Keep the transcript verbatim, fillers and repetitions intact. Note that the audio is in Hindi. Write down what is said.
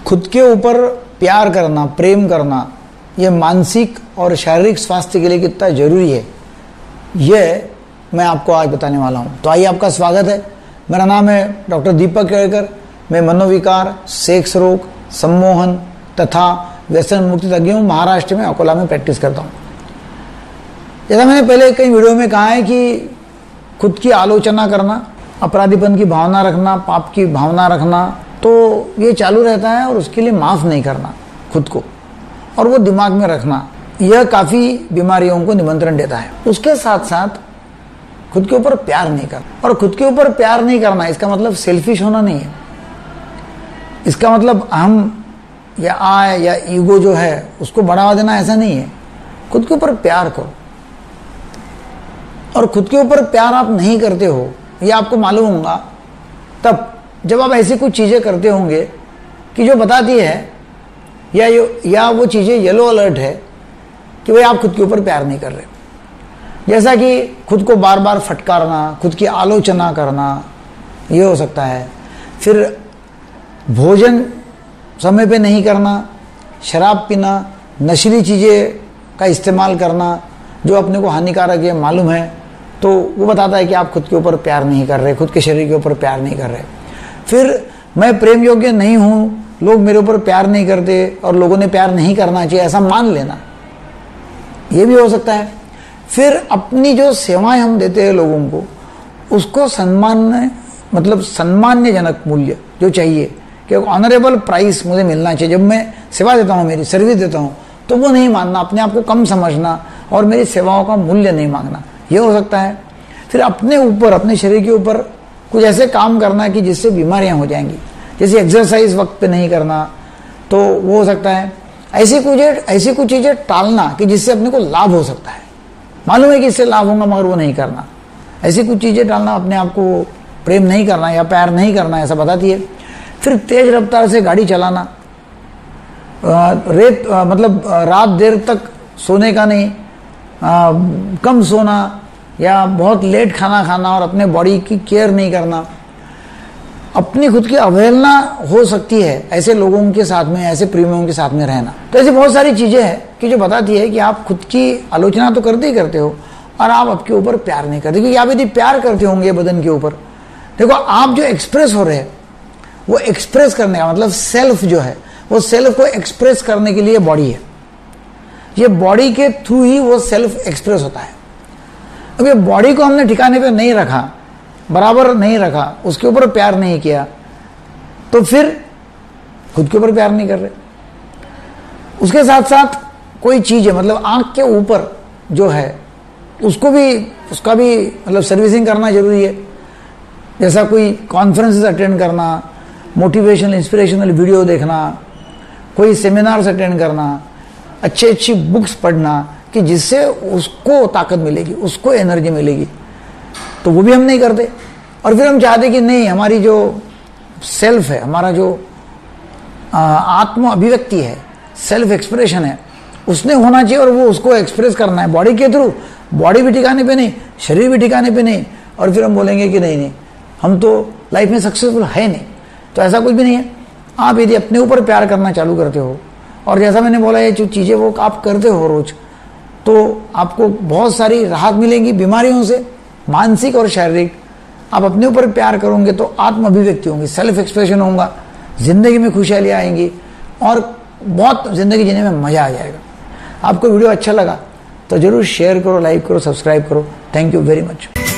खुद के ऊपर प्यार करना, प्रेम करना, ये मानसिक और शारीरिक स्वास्थ्य के लिए कितना जरूरी है, यह मैं आपको आज बताने वाला हूँ। तो आइए, आपका स्वागत है। मेरा नाम है डॉक्टर दीपक केड़कर। मैं मनोविकार, सेक्स रोग, सम्मोहन तथा व्यसन मुक्ति तज्ञ हूँ। महाराष्ट्र में अकोला में प्रैक्टिस करता हूँ। जैसा मैंने पहले कई वीडियो में कहा है कि खुद की आलोचना करना, अपराधीपन की भावना रखना, पाप की भावना रखना, तो ये चालू रहता है और उसके लिए माफ़ नहीं करना खुद को और वो दिमाग में रखना, यह काफ़ी बीमारियों को निमंत्रण देता है। उसके साथ साथ खुद के ऊपर प्यार नहीं करना। और खुद के ऊपर प्यार नहीं करना इसका मतलब सेल्फिश होना नहीं है। इसका मतलब अहम या आय या ईगो जो है उसको बढ़ावा देना, ऐसा नहीं है। खुद के ऊपर प्यार करो। और खुद के ऊपर प्यार आप नहीं करते हो, ये आपको मालूम होगा तब जब आप ऐसी कुछ चीज़ें करते होंगे कि जो बताती है या या वो चीज़ें येलो अलर्ट है कि भाई आप खुद के ऊपर प्यार नहीं कर रहे। जैसा कि खुद को बार बार फटकारना, खुद की आलोचना करना, ये हो सकता है। फिर भोजन समय पे नहीं करना, शराब पीना, नशीली चीज़ें का इस्तेमाल करना जो अपने को हानिकारक है मालूम है, तो वो बताता है कि आप खुद के ऊपर प्यार नहीं कर रहे, खुद के शरीर के ऊपर प्यार नहीं कर रहे। फिर मैं प्रेम योग्य नहीं हूँ, लोग मेरे ऊपर प्यार नहीं करते और लोगों ने प्यार नहीं करना चाहिए, ऐसा मान लेना, ये भी हो सकता है। फिर अपनी जो सेवाएं हम देते हैं लोगों को, उसको सम्मान, मतलब सम्मान्यजनक मूल्य जो चाहिए कि ऑनरेबल प्राइस मुझे मिलना चाहिए। जब मैं सेवा देता हूँ, मेरी सर्विस देता हूँ, तो वो नहीं मानना, अपने आप को कम समझना और मेरी सेवाओं का मूल्य नहीं मांगना, ये हो सकता है। फिर अपने ऊपर, अपने शरीर के ऊपर कुछ ऐसे काम करना कि जिससे बीमारियां हो जाएंगी, जैसे एक्सरसाइज वक्त पे नहीं करना, तो वो हो सकता है। ऐसी कुछ ऐसी कुछ चीज़ें टालना कि जिससे अपने को लाभ हो सकता है, मालूम है कि इससे लाभ होगा मगर वो नहीं करना। ऐसी कुछ चीज़ें टालना, अपने आप को प्रेम नहीं करना या प्यार नहीं करना, ऐसा बताती है। फिर तेज रफ्तार से गाड़ी चलाना, रेत मतलब रात देर तक सोने का नहीं, आ, कम सोना या बहुत लेट खाना खाना और अपने बॉडी की केयर नहीं करना, अपनी खुद की अवहेलना हो सकती है ऐसे लोगों के साथ में, ऐसे प्रेमियों के साथ में रहना। तो ऐसी बहुत सारी चीज़ें हैं कि जो बताती है कि आप खुद की आलोचना तो करते ही करते हो और आप आपके ऊपर प्यार नहीं करते। क्योंकि आप यदि प्यार करते होंगे बदन के ऊपर, देखो आप जो एक्सप्रेस हो रहे हैं वो एक्सप्रेस करने का मतलब सेल्फ जो है, वो सेल्फ को एक्सप्रेस करने के लिए बॉडी है। ये बॉडी के थ्रू ही वो सेल्फ एक्सप्रेस होता है। अब ये बॉडी को हमने ठिकाने पे नहीं रखा, बराबर नहीं रखा, उसके ऊपर प्यार नहीं किया, तो फिर खुद के ऊपर प्यार नहीं कर रहे। उसके साथ साथ कोई चीज़ है, मतलब आंख के ऊपर जो है उसको भी, उसका भी मतलब सर्विसिंग करना जरूरी है। जैसा कोई कॉन्फ्रेंसेस अटेंड करना, मोटिवेशनल इंस्पिरेशनल वीडियो देखना, कोई सेमिनार्स अटेंड करना, अच्छी अच्छी बुक्स पढ़ना कि जिससे उसको ताकत मिलेगी, उसको एनर्जी मिलेगी, तो वो भी हम नहीं करते। और फिर हम चाहते कि नहीं, हमारी जो सेल्फ है, हमारा जो आत्म अभिव्यक्ति है, सेल्फ एक्सप्रेशन है, उसने होना चाहिए और वो उसको एक्सप्रेस करना है बॉडी के थ्रू। बॉडी भी ठिकाने पे नहीं, शरीर भी ठिकाने पे नहीं, और फिर हम बोलेंगे कि नहीं नहीं हम तो लाइफ में सक्सेसफुल है नहीं। तो ऐसा कुछ भी नहीं है। आप यदि अपने ऊपर प्यार करना चालू करते हो और जैसा मैंने बोला, ये जो चीज़ें वो आप करते हो रोज, तो आपको बहुत सारी राहत मिलेंगी बीमारियों से, मानसिक और शारीरिक। आप अपने ऊपर प्यार करोगे तो आत्म अभिव्यक्ति होंगी, सेल्फ एक्सप्रेशन होगा, जिंदगी में खुशहाली आएंगी और बहुत जिंदगी जीने में मजा आ जाएगा। आपको वीडियो अच्छा लगा तो जरूर शेयर करो, लाइक करो, सब्सक्राइब करो। Thank you very much.